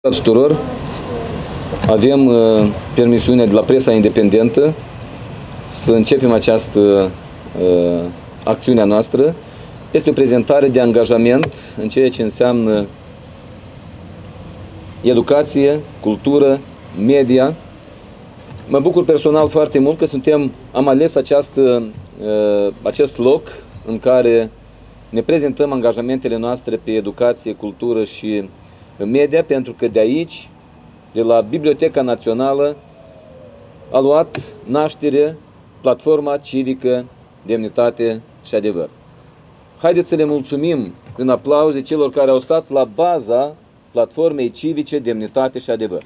Tuturor, avem permisiunea de la presa independentă să începem această acțiune noastră. Este o prezentare de angajament în ceea ce înseamnă educație, cultură, media. Mă bucur personal foarte mult că am ales acest loc în care ne prezentăm angajamentele noastre pe educație, cultură și media, pentru că de aici, de la Biblioteca Națională, a luat naștere platforma civică Demnitate și Adevăr. Haideți să le mulțumim prin aplauze celor care au stat la baza platformei civice Demnitate și Adevăr.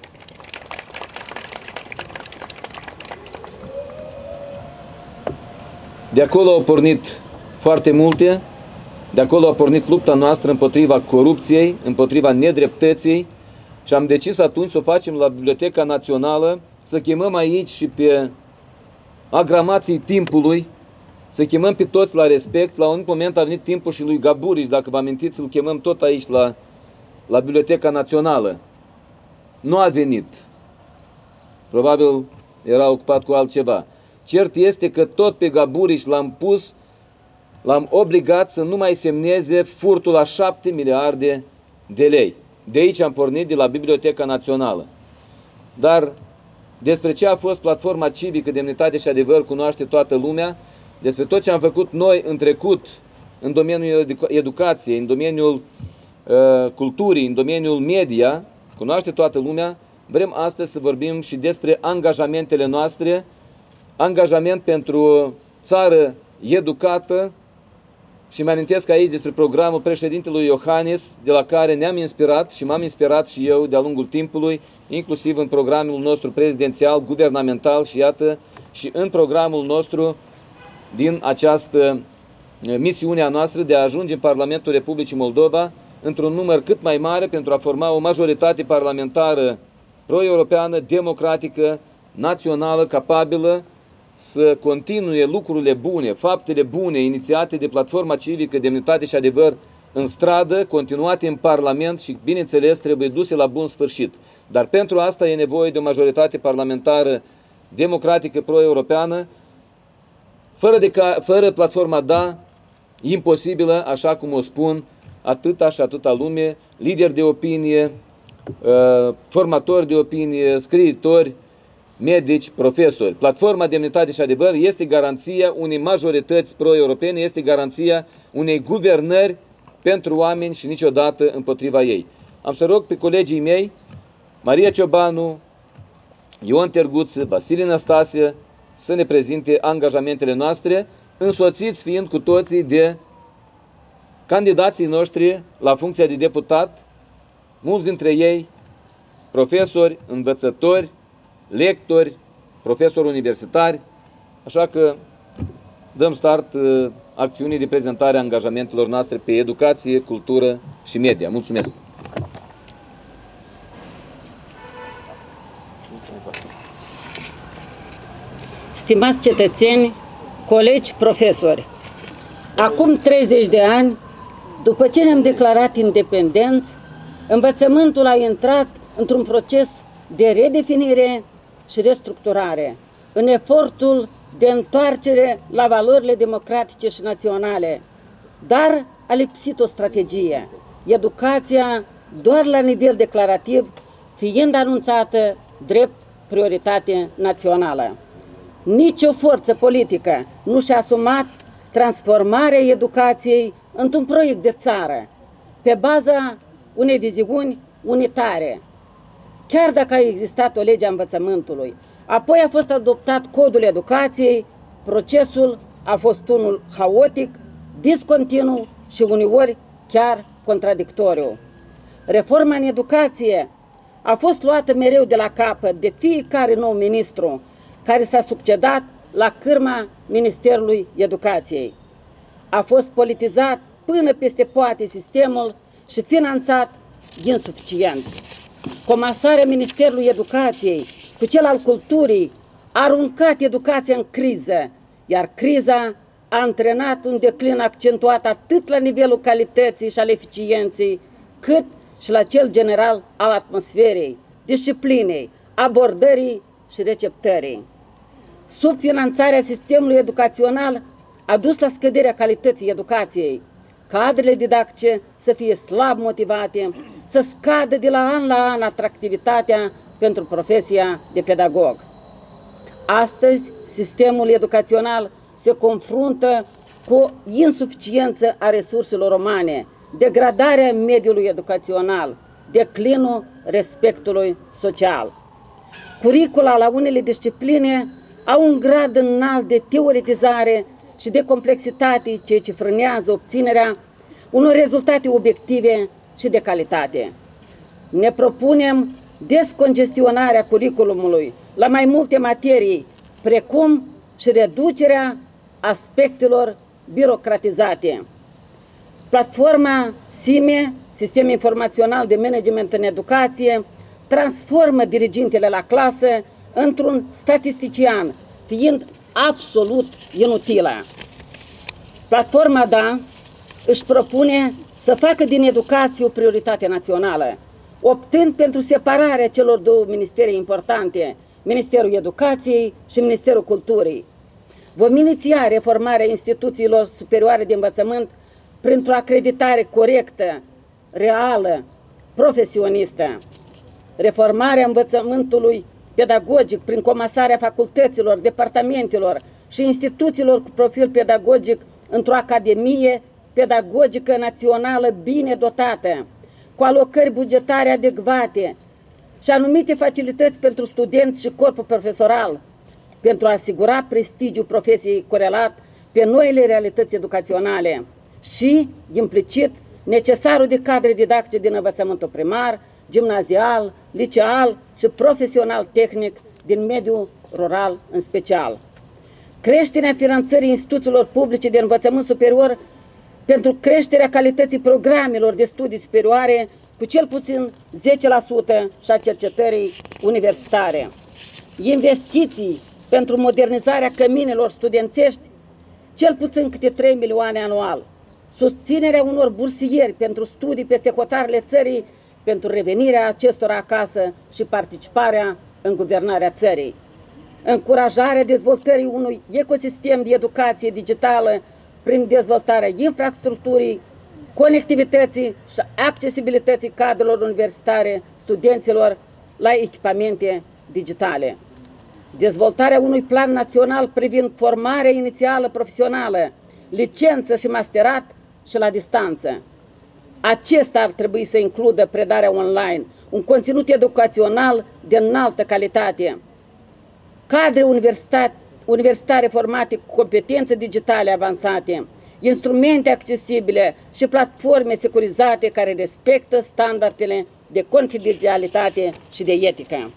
De acolo au pornit foarte multe. De acolo a pornit lupta noastră împotriva corupției, împotriva nedreptății și am decis atunci să o facem la Biblioteca Națională, să chemăm aici și pe agramații timpului, să chemăm pe toți la respect. La un moment a venit timpul și lui Gaburici, dacă vă amintiți, îl chemăm tot aici la Biblioteca Națională. Nu a venit. Probabil era ocupat cu altceva. Cert este că tot pe Gaburici l-am obligat să nu mai semneze furtul la 7 miliarde de lei. De aici am pornit, de la Biblioteca Națională. Dar despre ce a fost platforma civică Demnitate și Adevăr cunoaște toată lumea. Despre tot ce am făcut noi în trecut, în domeniul educației, în domeniul culturii, în domeniul media, cunoaște toată lumea. Vrem astăzi să vorbim și despre angajamentele noastre, angajament pentru o țară educată. Și mă amintesc aici despre programul președintelui Iohannis, de la care ne-am inspirat și m-am inspirat și eu de-a lungul timpului, inclusiv în programul nostru prezidențial, guvernamental și iată, și în programul nostru din această misiune a noastră de a ajunge în Parlamentul Republicii Moldova într-un număr cât mai mare pentru a forma o majoritate parlamentară pro-europeană, democratică, națională, capabilă să continue lucrurile bune, faptele bune inițiate de platforma civică Demnitate și Adevăr în stradă, continuate în Parlament și, bineînțeles, trebuie duse la bun sfârșit. Dar pentru asta e nevoie de o majoritate parlamentară democratică pro-europeană. Fără platforma DA, imposibilă, așa cum o spun atâta și atâta lume, lideri de opinie, formatori de opinie, scriitori, medici, profesori. Platforma Demnitate și Adevăr este garanția unei majorități pro-europene, este garanția unei guvernări pentru oameni și niciodată împotriva ei. Am să rog pe colegii mei, Maria Ciobanu, Ion Terguță, Vasile Năstase, să ne prezinte angajamentele noastre, însoțiți fiind cu toții de candidații noștri la funcția de deputat, mulți dintre ei profesori, învățători, lectori, profesori universitari, așa că dăm start acțiunii de prezentare a angajamentelor noastre pe educație, cultură și media. Mulțumesc! Stimați cetățeni, colegi, profesori, acum 30 de ani, după ce ne-am declarat independenți, învățământul a intrat într-un proces de redefinire și restructurare, în efortul de întoarcere la valorile democratice și naționale, dar a lipsit o strategie, educația doar la nivel declarativ, fiind anunțată drept prioritate națională. Nici o forță politică nu și-a asumat transformarea educației într-un proiect de țară, pe baza unei viziuni unitare. Chiar dacă a existat o lege a învățământului, apoi a fost adoptat codul educației, procesul a fost unul haotic, discontinu și uneori chiar contradictoriu. Reforma în educație a fost luată mereu de la capăt de fiecare nou ministru care s-a succedat la cârma Ministerului Educației. A fost politizat până peste poate sistemul și finanțat insuficient. Comasarea Ministerului Educației cu cel al culturii a aruncat educația în criză, iar criza a antrenat un declin accentuat atât la nivelul calității și al eficienței, cât și la cel general al atmosferei, disciplinei, abordării și receptării. Subfinanțarea sistemului educațional a dus la scăderea calității educației. Cadrele didactice să fie slab motivate, să scadă de la an atractivitatea pentru profesia de pedagog. Astăzi, sistemul educațional se confruntă cu o insuficiență a resurselor umane, degradarea mediului educațional, declinul respectului social. Curicula la unele discipline au un grad înalt de teoretizare și de complexitate, ceea ce frânează obținerea unor rezultate obiective și de calitate. Ne propunem descongestionarea curiculumului la mai multe materii, precum și reducerea aspectelor birocratizate. Platforma SIME, Sistem Informațional de Management în Educație, transformă dirigintele la clasă într-un statistician, fiind absolut inutilă. Platforma DA își propune să facă din educație o prioritate națională, optând pentru separarea celor două ministere importante, Ministerul Educației și Ministerul Culturii. Vom iniția reformarea instituțiilor superioare de învățământ printr-o acreditare corectă, reală, profesionistă. Reformarea învățământului pedagogic prin comasarea facultăților, departamentelor și instituțiilor cu profil pedagogic într-o academie pedagogică națională bine dotată, cu alocări bugetare adecvate și anumite facilități pentru studenți și corpul profesoral, pentru a asigura prestigiul profesiei corelat pe noile realități educaționale și, implicit, necesarul de cadre didactice din învățământul primar, gimnazial, liceal și profesional tehnic din mediul rural în special. Creșterea finanțării instituțiilor publice de învățământ superior pentru creșterea calității programelor de studii superioare cu cel puțin 10% și a cercetării universitare. Investiții pentru modernizarea căminelor studențești, cel puțin câte 3 milioane anual. Susținerea unor bursieri pentru studii peste hotarele țării, pentru revenirea acestora acasă și participarea în guvernarea țării. Încurajarea dezvoltării unui ecosistem de educație digitală prin dezvoltarea infrastructurii, conectivității și accesibilității cadrelor universitare studenților la echipamente digitale. Dezvoltarea unui plan național privind formarea inițială profesională, licență și masterat și la distanță. Acesta ar trebui să includă predarea online, un conținut educațional de înaltă calitate, cadre universitare formate cu competențe digitale avansate, instrumente accesibile și platforme securizate care respectă standardele de confidențialitate și de etică.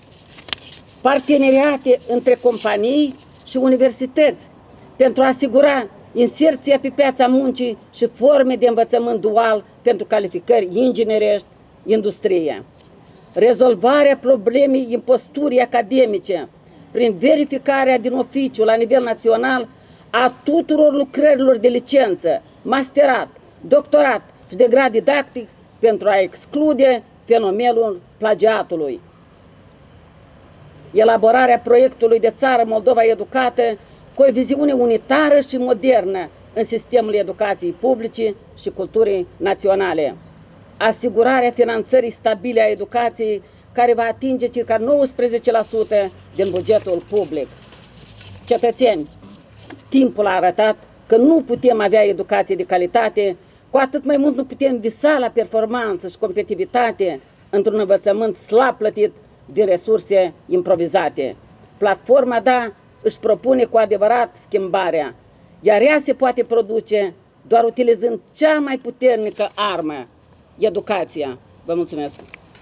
Parteneriate între companii și universități pentru a asigura inserția pe piața muncii și forme de învățământ dual pentru calificări inginerești, industrie. Rezolvarea problemei imposturii academice prin verificarea din oficiu la nivel național a tuturor lucrărilor de licență, masterat, doctorat și de grad didactic pentru a exclude fenomenul plagiatului. Elaborarea proiectului de țară Moldova Educată cu o viziune unitară și modernă în sistemul educației publice și culturii naționale. Asigurarea finanțării stabile a educației, care va atinge circa 19% din bugetul public. Cetățeni, timpul a arătat că nu putem avea educație de calitate, cu atât mai mult nu putem visa la performanță și competitivitate într-un învățământ slab plătit din resurse improvizate. Platforma DA își propune cu adevărat schimbarea, iar ea se poate produce doar utilizând cea mai puternică armă, educația. Vă mulțumesc!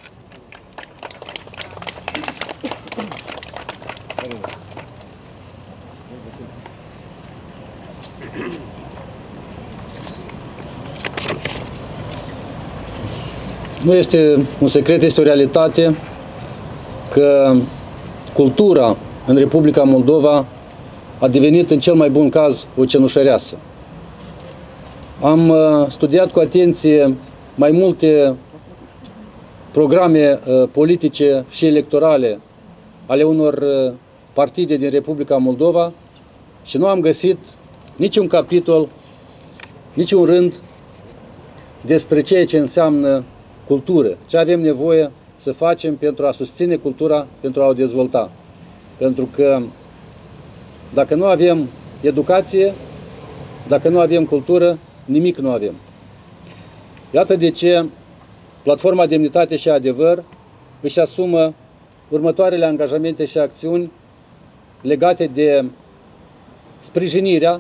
Nu este un secret, este o realitate că cultura în Republica Moldova a devenit în cel mai bun caz o cenușăreasă. Am studiat cu atenție mai multe programe politice și electorale ale unor partide din Republica Moldova și nu am găsit niciun capitol, niciun rând despre ceea ce înseamnă cultură, ce avem nevoie să facem pentru a susține cultura, pentru a o dezvolta. Pentru că dacă nu avem educație, dacă nu avem cultură, nimic nu avem. Iată de ce Platforma Demnitate și Adevăr își asumă următoarele angajamente și acțiuni legate de sprijinirea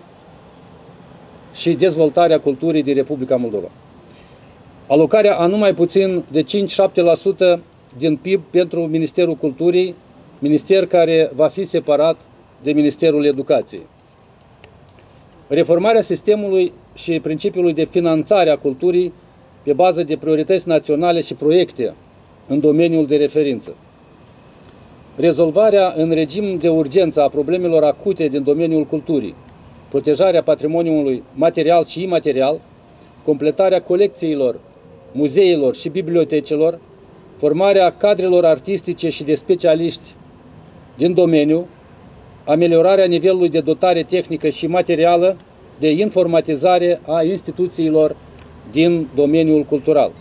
și dezvoltarea culturii din Republica Moldova. Alocarea a numai puțin de 5-7% din PIB pentru Ministerul Culturii, minister care va fi separat de Ministerul Educației. Reformarea sistemului și principiului de finanțare a culturii pe bază de priorități naționale și proiecte în domeniul de referință. Rezolvarea în regim de urgență a problemelor acute din domeniul culturii, protejarea patrimoniului material și imaterial, completarea colecțiilor, muzeilor și bibliotecilor, formarea cadrelor artistice și de specialiști din domeniu, ameliorarea nivelului de dotare tehnică și materială, de informatizare a instituțiilor din domeniul cultural.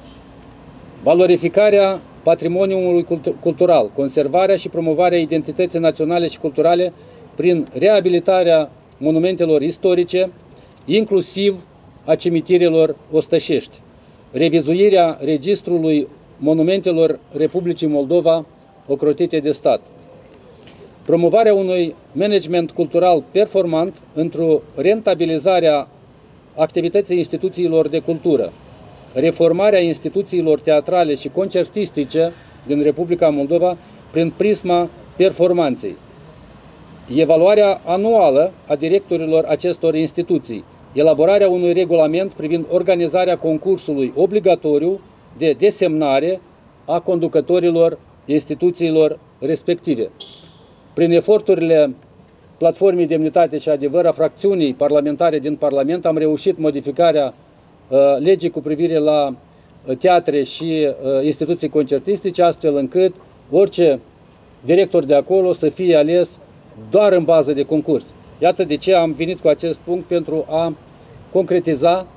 Valorificarea patrimoniului cultural, conservarea și promovarea identității naționale și culturale prin reabilitarea monumentelor istorice, inclusiv a cimitirelor ostășești, revizuirea registrului monumentelor Republicii Moldova ocrotite de stat, promovarea unui management cultural performant într-o rentabilizare a activității instituțiilor de cultură, reformarea instituțiilor teatrale și concertistice din Republica Moldova prin prisma performanței, evaluarea anuală a directorilor acestor instituții, elaborarea unui regulament privind organizarea concursului obligatoriu de desemnare a conducătorilor instituțiilor respective. Prin eforturile Platformei Demnitate și Adevăr a fracțiunii parlamentare din Parlament am reușit modificarea legii cu privire la teatre și instituții concertistice, astfel încât orice director de acolo să fie ales doar în bază de concurs. Iată de ce am venit cu acest punct pentru a concretiza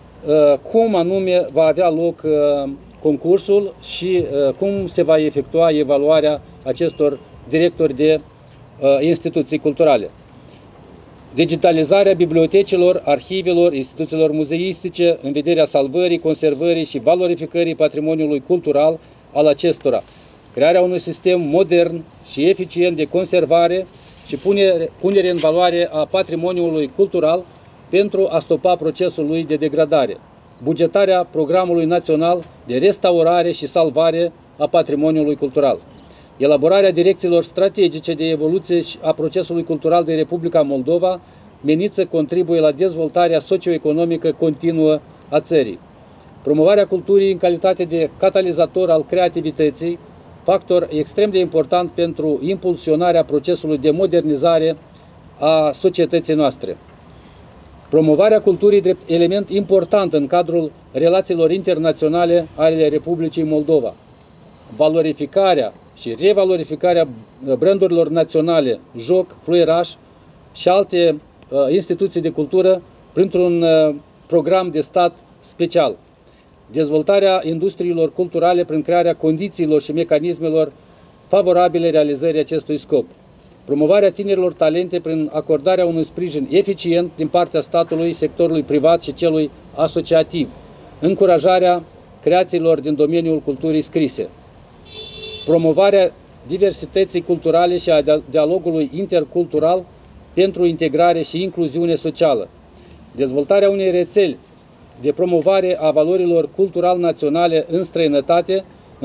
cum anume va avea loc concursul și cum se va efectua evaluarea acestor directori de instituții culturale. Digitalizarea bibliotecilor, arhivelor, instituțiilor muzeistice în vederea salvării, conservării și valorificării patrimoniului cultural al acestora. Crearea unui sistem modern și eficient de conservare și punere în valoare a patrimoniului cultural pentru a stopa procesul lui de degradare. Bugetarea programului național de restaurare și salvare a patrimoniului cultural. Elaborarea direcțiilor strategice de evoluție a procesului cultural din Republica Moldova, menit să contribuie la dezvoltarea socioeconomică continuă a țării. Promovarea culturii în calitate de catalizator al creativității, factor extrem de important pentru impulsionarea procesului de modernizare a societății noastre. Promovarea culturii drept element important în cadrul relațiilor internaționale ale Republicii Moldova. Valorificarea și revalorificarea brandurilor naționale, joc, fluieraș și alte instituții de cultură printr-un program de stat special. Dezvoltarea industriilor culturale prin crearea condițiilor și mecanismelor favorabile realizării acestui scop. Promovarea tinerilor talente prin acordarea unui sprijin eficient din partea statului, sectorului privat și celui asociativ. Încurajarea creațiilor din domeniul culturii scrise. Promovarea diversității culturale și a dialogului intercultural pentru integrare și incluziune socială. Dezvoltarea unei rețeli de promovare a valorilor cultural naționale în străinătate,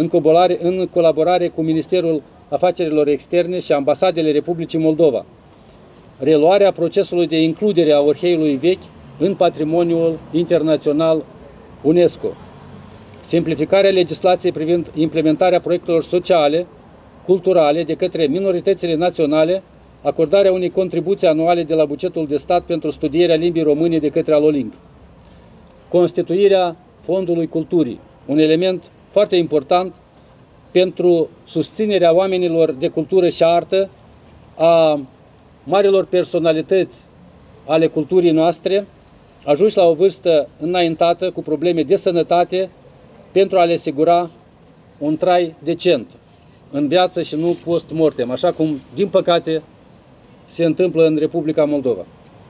în colaborare cu Ministerul Afacerilor Externe și ambasadele Republicii Moldova. Reluarea procesului de includere a orheiului vechi în patrimoniul internațional UNESCO. Simplificarea legislației privind implementarea proiectelor sociale, culturale de către minoritățile naționale, acordarea unei contribuții anuale de la bugetul de stat pentru studierea limbii române de către Alolimp. Constituirea Fondului Culturii, un element foarte important pentru susținerea oamenilor de cultură și artă, a marilor personalități ale culturii noastre, ajunși la o vârstă înaintată cu probleme de sănătate, pentru a le asigura un trai decent în viață și nu post-mortem, așa cum, din păcate, se întâmplă în Republica Moldova.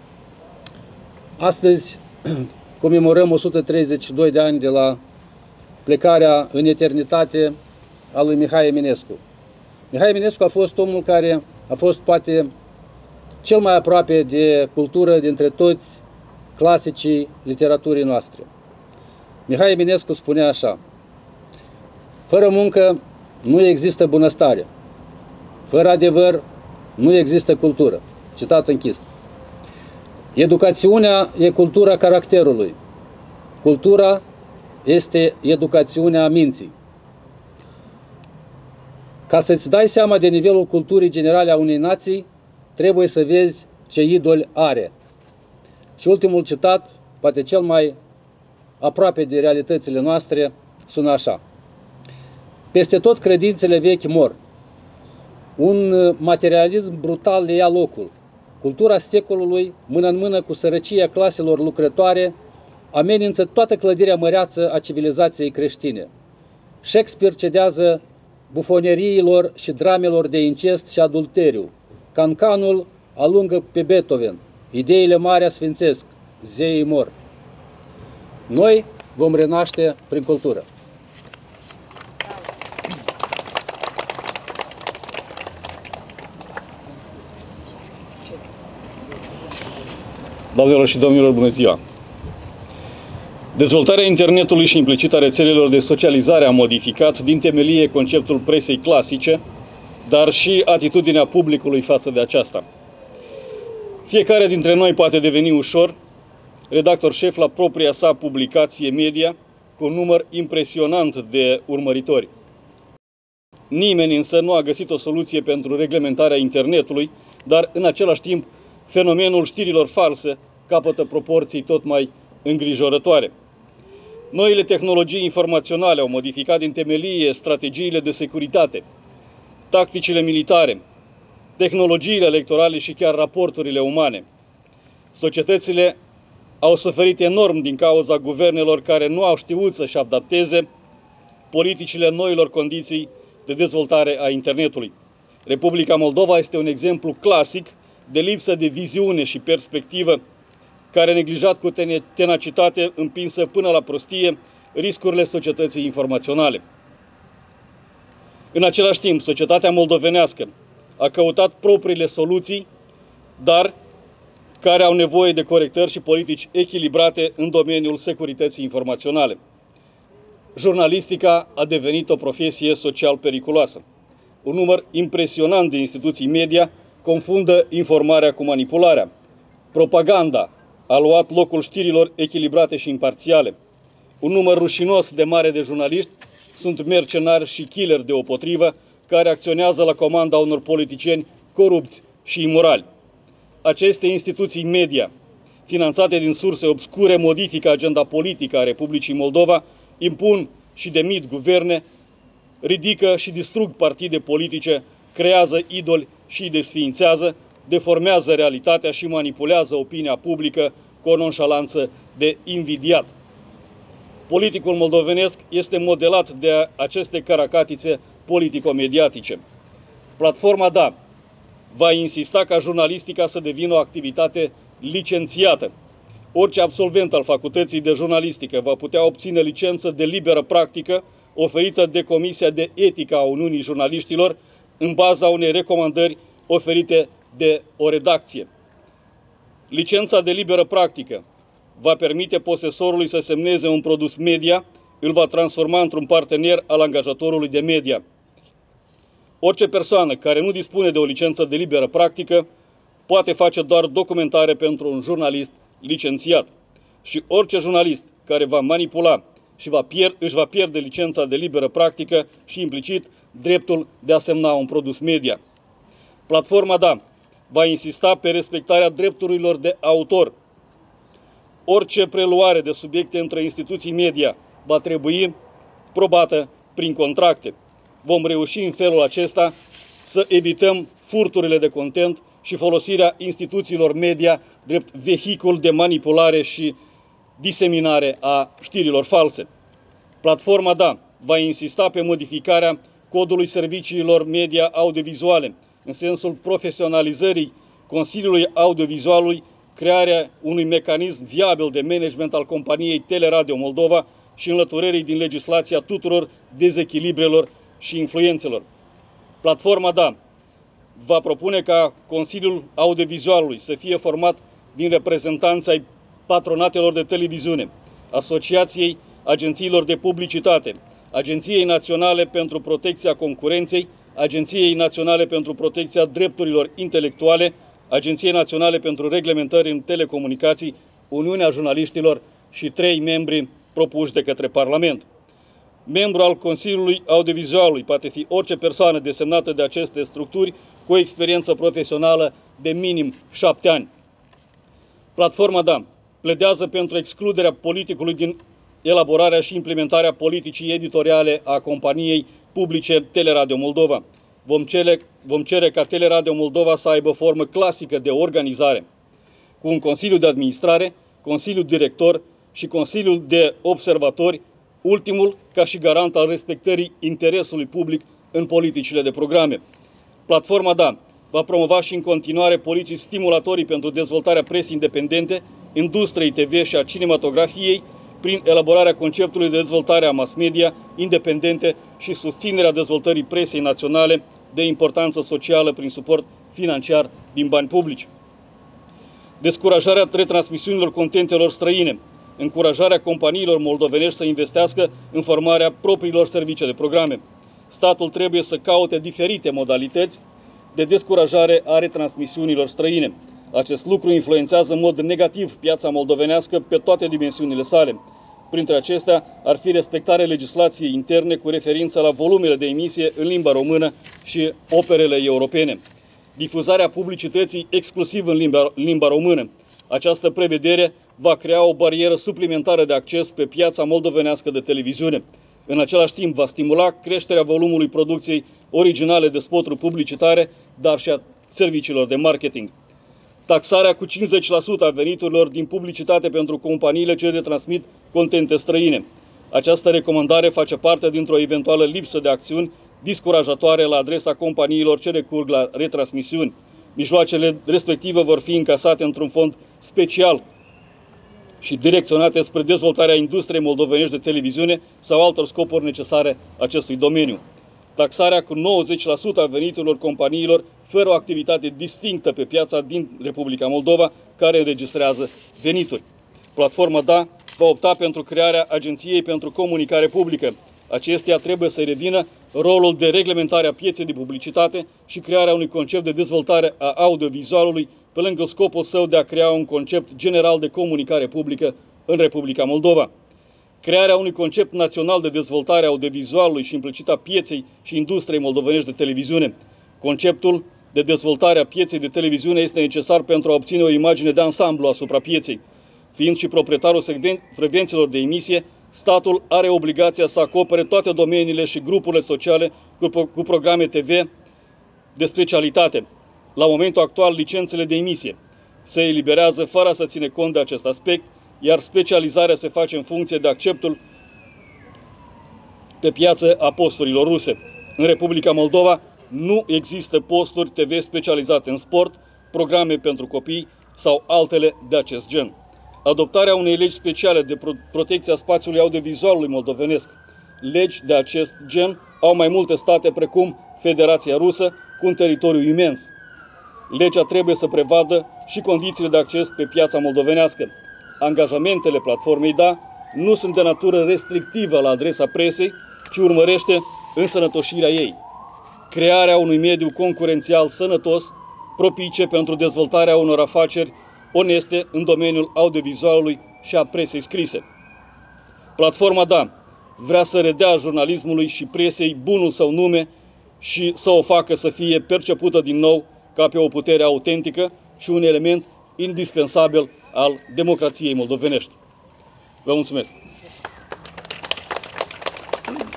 Astăzi comemorăm 132 de ani de la plecarea în eternitate a lui Mihai Eminescu. Mihai Eminescu a fost omul care a fost poate cel mai aproape de cultură dintre toți clasicii literaturii noastre. Mihai Eminescu spunea așa: fără muncă nu există bunăstare, fără adevăr nu există cultură. Citat închis. Educațiunea e cultura caracterului. Cultura este educațiunea minții. Ca să-ți dai seama de nivelul culturii generale a unei nații, trebuie să vezi ce idoli are. Și ultimul citat, poate cel mai aproape de realitățile noastre, sună așa: peste tot credințele vechi mor. Un materialism brutal le ia locul. Cultura secolului, mână în mână cu sărăcia claselor lucrătoare, amenință toată clădirea măreață a civilizației creștine. Shakespeare cedează bufoneriilor și dramelor de incest și adulteriu. Cancanul alungă pe Beethoven. Ideile mari asfințesc, zeii mor. Noi vom renaște prin cultură. Doamnelor și domnilor, bună ziua! Dezvoltarea internetului și implicit a rețelelor de socializare a modificat din temelie conceptul presei clasice, dar și atitudinea publicului față de aceasta. Fiecare dintre noi poate deveni ușor redactor șef la propria sa publicație media, cu un număr impresionant de urmăritori. Nimeni însă nu a găsit o soluție pentru reglementarea internetului, dar în același timp fenomenul știrilor false capătă proporții tot mai îngrijorătoare. Noile tehnologii informaționale au modificat din temelie strategiile de securitate, tacticile militare, tehnologiile electorale și chiar raporturile umane. Societățile au suferit enorm din cauza guvernelor care nu au știut să-și adapteze politicile noilor condiții de dezvoltare a internetului. Republica Moldova este un exemplu clasic de lipsă de viziune și perspectivă, care a neglijat cu tenacitate, împinsă până la prostie, riscurile societății informaționale. În același timp, societatea moldovenească a căutat propriile soluții, dar care au nevoie de corectări și politici echilibrate în domeniul securității informaționale. Jurnalistica a devenit o profesie social periculoasă. Un număr impresionant de instituții media confundă informarea cu manipularea. Propaganda a luat locul știrilor echilibrate și imparțiale. Un număr rușinos de mare de jurnaliști sunt mercenari și killeri deopotrivă, care acționează la comanda unor politicieni corupți și imorali. Aceste instituții media, finanțate din surse obscure, modifică agenda politică a Republicii Moldova, impun și demit guverne, ridică și distrug partide politice, creează idoli și îi desființează, deformează realitatea și manipulează opinia publică cu o nonșalanță de invidiat. Politicul moldovenesc este modelat de aceste caracatițe politico-mediatice. Platforma DA va insista ca jurnalistica să devină o activitate licențiată. Orice absolvent al facultății de jurnalistică va putea obține licență de liberă practică oferită de Comisia de Etică a Uniunii Jurnaliștilor în baza unei recomandări oferite de o redacție. Licența de liberă practică va permite posesorului să semneze un produs media, îl va transforma într-un partener al angajatorului de media. Orice persoană care nu dispune de o licență de liberă practică poate face doar documentare pentru un jurnalist licențiat. Și orice jurnalist care va manipula și își va pierde licența de liberă practică și implicit dreptul de a semna un produs media. Platforma DA va insista pe respectarea drepturilor de autor. Orice preluare de subiecte între instituții media va trebui probată prin contracte. Vom reuși în felul acesta să evităm furturile de content și folosirea instituțiilor media drept vehicul de manipulare și diseminare a știrilor false. Platforma DA va insista pe modificarea codului serviciilor media audiovizuale, în sensul profesionalizării Consiliului Audiovizualului, crearea unui mecanism viabil de management al companiei Teleradio Moldova și înlăturării din legislația tuturor dezechilibrelor și influențelor. Platforma DA va propune ca Consiliul Audiovizualului să fie format din reprezentanți ai patronatelor de televiziune, Asociației Agențiilor de Publicitate, Agenției Naționale pentru Protecția Concurenței, Agenției Naționale pentru Protecția Drepturilor Intelectuale, Agenției Naționale pentru Reglementări în Telecomunicații, Uniunea Jurnaliștilor și 3 membri propuși de către Parlament. Membru al Consiliului Audiovizualului poate fi orice persoană desemnată de aceste structuri cu o experiență profesională de minim 7 ani. Platforma DA pledează pentru excluderea politicului din elaborarea și implementarea politicii editoriale a companiei publice Teleradio Moldova. Vom cere ca Teleradio Moldova să aibă formă clasică de organizare, cu un Consiliu de Administrare, Consiliu Director și Consiliul de Observatori, ultimul ca și garant al respectării interesului public în politicile de programe. Platforma DA va promova și în continuare politici stimulatorii pentru dezvoltarea presei independente, industriei TV și a cinematografiei, prin elaborarea conceptului de dezvoltare a mass media independente și susținerea dezvoltării presei naționale de importanță socială prin suport financiar din bani publici. Descurajarea retransmisiunilor contentelor străine, încurajarea companiilor moldovenești să investească în formarea propriilor servicii de programe. Statul trebuie să caute diferite modalități de descurajare a retransmisiunilor străine. Acest lucru influențează în mod negativ piața moldovenească pe toate dimensiunile sale. Printre acestea ar fi respectarea legislației interne cu referință la volumele de emisie în limba română și operele europene. Difuzarea publicității exclusiv în limba română. Această prevedere va crea o barieră suplimentară de acces pe piața moldovenească de televiziune. În același timp va stimula creșterea volumului producției originale de spoturi publicitare, dar și a serviciilor de marketing. Taxarea cu 50% a veniturilor din publicitate pentru companiile ce retransmit contente străine. Această recomandare face parte dintr-o eventuală lipsă de acțiuni discurajatoare la adresa companiilor ce recurg la retransmisiuni. Mijloacele respective vor fi încasate într-un fond special și direcționate spre dezvoltarea industriei moldovenești de televiziune sau altor scopuri necesare acestui domeniu. Taxarea cu 90% a veniturilor companiilor fără o activitate distinctă pe piața din Republica Moldova care înregistrează venituri. Platforma DA va opta pentru crearea Agenției pentru Comunicare Publică. Acesteia trebuie să revină rolul de reglementare a pieței de publicitate și crearea unui concept de dezvoltare a audiovizualului, pe lângă scopul său de a crea un concept general de comunicare publică în Republica Moldova. Crearea unui concept național de dezvoltare a audiovizualului și implicit a pieței și industriei moldovenești de televiziune. Conceptul de dezvoltare a pieței de televiziune este necesar pentru a obține o imagine de ansamblu asupra pieței. Fiind și proprietarul frecvențelor de emisie, statul are obligația să acopere toate domeniile și grupurile sociale cu programe TV de specialitate. La momentul actual, licențele de emisie se eliberează fără să ține cont de acest aspect, iar specializarea se face în funcție de acceptul pe piață a posturilor ruse. În Republica Moldova nu există posturi TV specializate în sport, programe pentru copii sau altele de acest gen. Adoptarea unei legi speciale de protecție a spațiului audiovizualului moldovenesc. Legi de acest gen au mai multe state precum Federația Rusă, cu un teritoriu imens. Legea trebuie să prevadă și condițiile de acces pe piața moldovenească. Angajamentele platformei DA nu sunt de natură restrictivă la adresa presei, ci urmărește însănătoșirea ei. Crearea unui mediu concurențial sănătos, propice pentru dezvoltarea unor afaceri oneste în domeniul audiovizualului și a presei scrise. Platforma DA vrea să redea jurnalismului și presei bunul său nume și să o facă să fie percepută din nou ca pe o putere autentică și un element indispensabil al democrației moldovenești. Vă mulțumesc!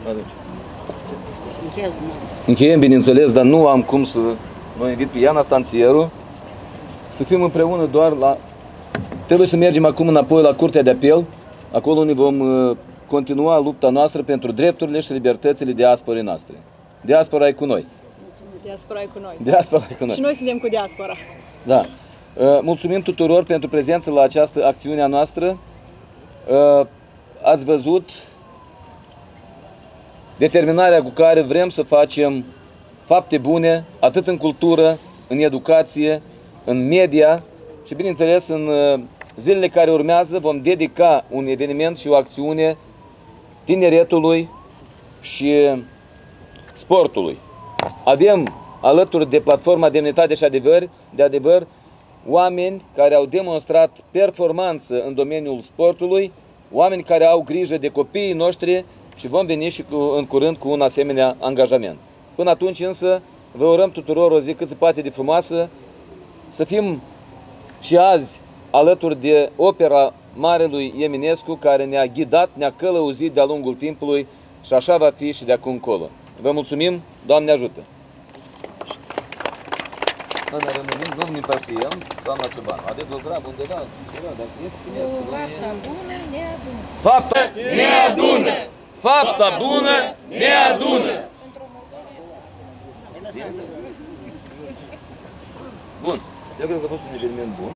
Încheiem, bineînțeles, dar nu am cum să mă invit pe Iana Stanțieru să fim împreună doar la... Trebuie să mergem acum înapoi la Curtea de Apel, acolo unde vom continua lupta noastră pentru drepturile și libertățile diasporei noastre. Diaspora e cu noi. Diaspora e cu noi. Diaspora e cu noi. Și noi suntem cu diaspora. Da. Mulțumim tuturor pentru prezență la această acțiune a noastră. Ați văzut determinarea cu care vrem să facem fapte bune, atât în cultură, în educație, în media și, bineînțeles, în zilele care urmează vom dedica un eveniment și o acțiune tineretului și sportului. Avem alături de platforma Demnitate și Adevăr oameni care au demonstrat performanță în domeniul sportului, oameni care au grijă de copiii noștri și vom veni și în curând cu un asemenea angajament. Până atunci însă vă urăm tuturor o zi cât se poate de frumoasă, să fim și azi alături de opera Marelui Eminescu care ne-a ghidat, ne-a călăuzit de-a lungul timpului și așa va fi și de acum încolo. Vă mulțumim, Doamne ajută! Noi ne rămânim, nu împărtăiem, doamna Ciobanu. Aveți o grabă undeva? Fapta bună ne adună. Fapta ne adună! Fapta bună ne adună! Bun. Eu cred că a fost un eveniment bun.